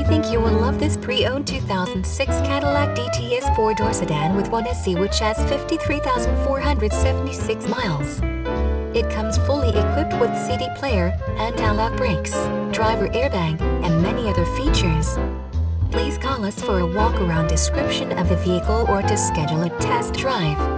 think you will love this pre-owned 2006 Cadillac Dts 4-door sedan with 1SE, which has 53,476 miles. It comes fully equipped with CD player, anti-lock brakes, driver airbag, and many other features. Please call us for a walk-around description of the vehicle or to schedule a test drive.